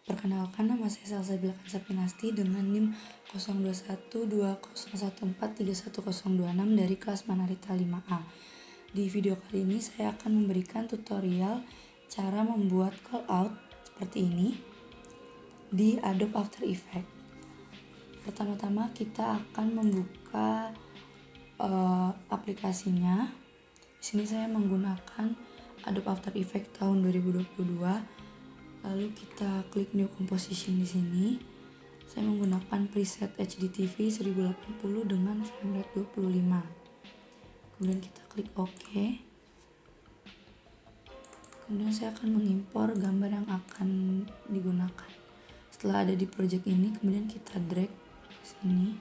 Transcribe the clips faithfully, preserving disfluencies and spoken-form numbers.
Perkenalkan, nama saya Salsabila Kansapinasti dengan NIM nol dua satu dua nol satu empat tiga satu nol dua enam dari kelas Manarita lima A. Di video kali ini saya akan memberikan tutorial cara membuat callout seperti ini di Adobe After Effects. Pertama-tama kita akan membuka uh, aplikasinya. Di sini saya menggunakan Adobe After Effects tahun dua ribu dua puluh dua. Lalu kita klik New Composition di sini. Saya menggunakan preset H D T V seribu delapan puluh dengan frame rate dua puluh lima. Kemudian kita klik OK. Kemudian saya akan mengimpor gambar yang akan digunakan. Setelah ada di project ini, kemudian kita drag ke sini.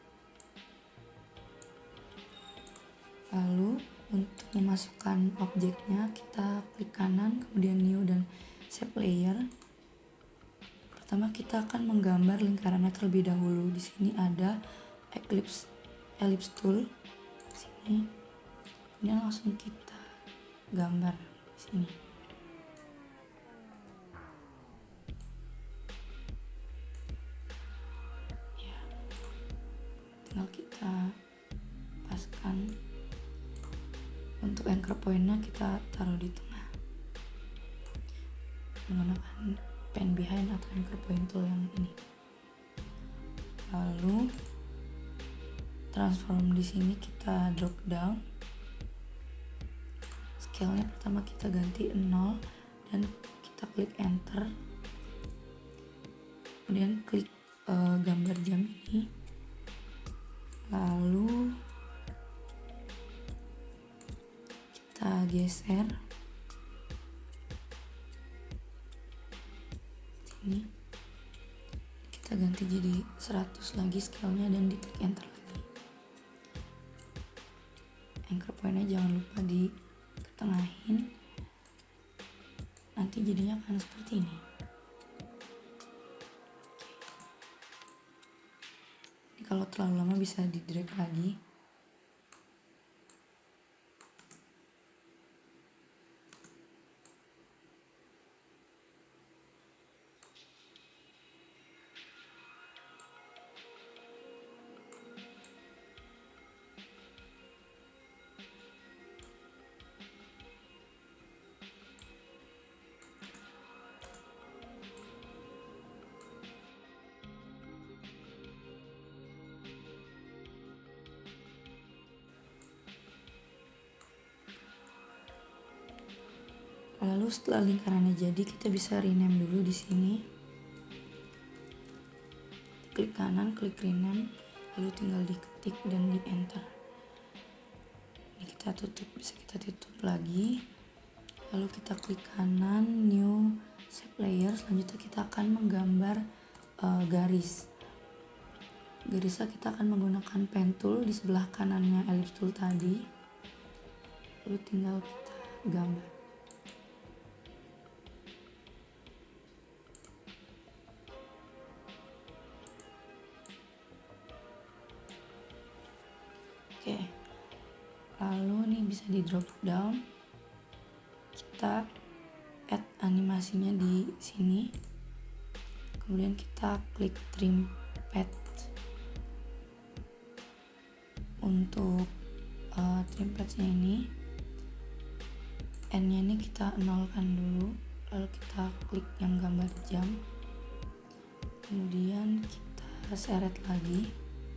Lalu untuk memasukkan objeknya, kita klik kanan, kemudian New dan Shape Layer. Pertama kita akan menggambar lingkarannya terlebih dahulu. Di sini ada ellipse ellipse tool. Di sini. Kemudian langsung kita gambar di sini. Ya. Tinggal kita paskan. Untuk anchor point-nya kita taruh di tengah menggunakan pen behind atau anchor point tool yang ini. Lalu transform di sini kita drop down. Scale-nya pertama kita ganti nol dan kita klik enter. Kemudian klik uh, gambar jam ini. Lalu kita geser ini, kita ganti jadi seratus lagi scale-nya dan di klik enter lagi. Anchor point-nya jangan lupa di ketengahin, nanti jadinya akan seperti ini. Ini kalau terlalu lama bisa di drag lagi. Lalu setelah lingkarannya jadi, kita bisa rename dulu di sini. Klik kanan, klik rename, lalu tinggal diketik dan di enter. Ini kita tutup, bisa kita tutup lagi. Lalu kita klik kanan, new shape layer. Selanjutnya kita akan menggambar uh, garis. Garisnya kita akan menggunakan pen tool di sebelah kanannya ellipse tool tadi. Lalu tinggal kita gambar. Oke, lalu nih bisa di drop down, kita add animasinya di sini, kemudian kita klik trim pad. Untuk uh, trim padsnya ini, n-nya ini kita nolkan dulu, lalu kita klik yang gambar jam, kemudian kita seret lagi.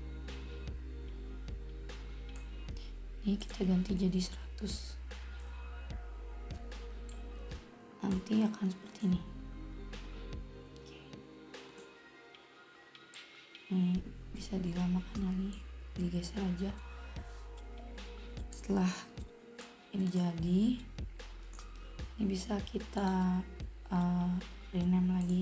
Ini kita ganti jadi seratus. Nanti akan seperti ini. Oke. Ini bisa dilamakan lagi, digeser aja. Setelah ini jadi, ini bisa kita uh, rename lagi.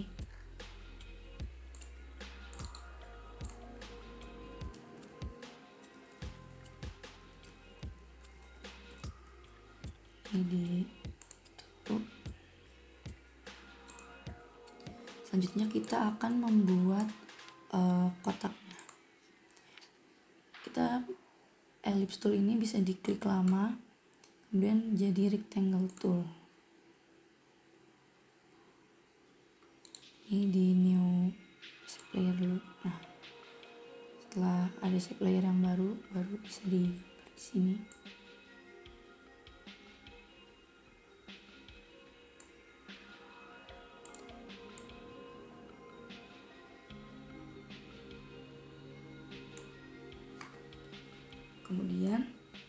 Ditutup. Selanjutnya kita akan membuat uh, kotaknya. Kita ellipse tool ini bisa diklik lama, kemudian jadi rectangle tool. ini di new shape layer dulu. Nah, setelah ada shape layer yang baru baru bisa digambar di sini. Kemudian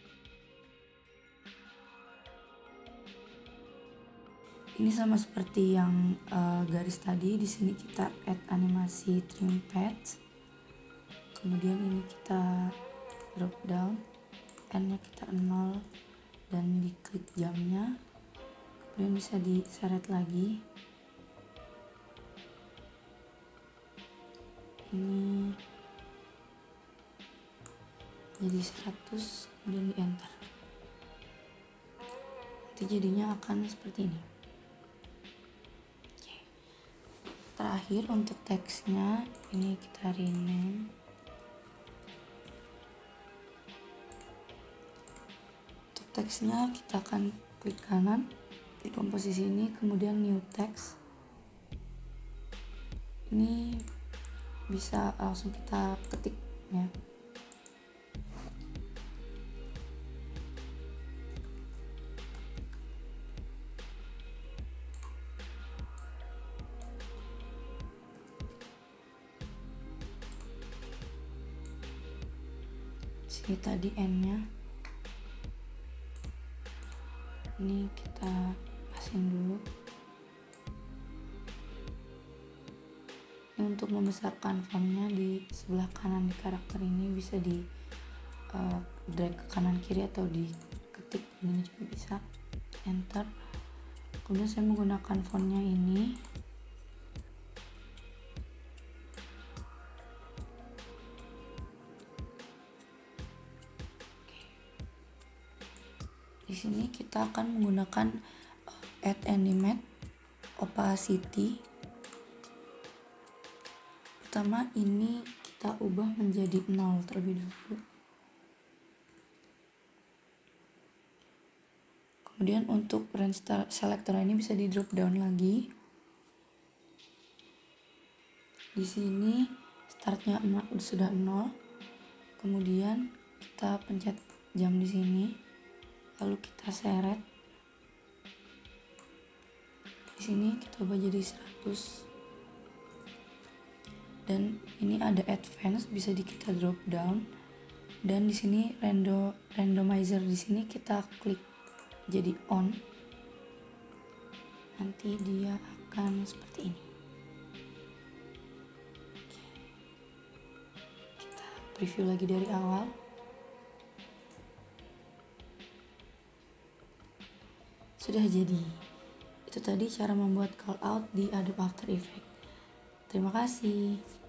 ini sama seperti yang uh, garis tadi, di sini kita add animasi trim pads. Kemudian ini kita drop down, n-nya kita nol dan diklik jamnya. Kemudian bisa diseret lagi. Ini jadi seratus, kemudian di enter. Nanti jadinya akan seperti ini. Oke. Terakhir untuk teksnya ini kita rename. Untuk teksnya kita akan klik kanan di komposisi ini, kemudian new text. Ini bisa langsung kita ketik ya. Sini tadi n-nya, ini kita pasin dulu. Ini untuk membesarkan fontnya di sebelah kanan di karakter ini, bisa di uh, drag ke kanan kiri atau diketik ini juga bisa. Enter. Kemudian saya menggunakan fontnya ini. Di sini kita akan menggunakan add animate opacity. Pertama ini kita ubah menjadi nol terlebih dahulu. Kemudian untuk range selector ini bisa di drop down lagi. Di sini startnya sudah nol. Kemudian kita pencet jam di sini. Lalu kita seret. Di sini kita ubah jadi seratus. Dan ini ada advance, bisa di kita drop down. Dan di sini random randomizer di sini kita klik jadi on. Nanti dia akan seperti ini. Kita preview lagi dari awal. Sudah jadi. Itu tadi cara membuat call out di Adobe After Effects. Terima kasih.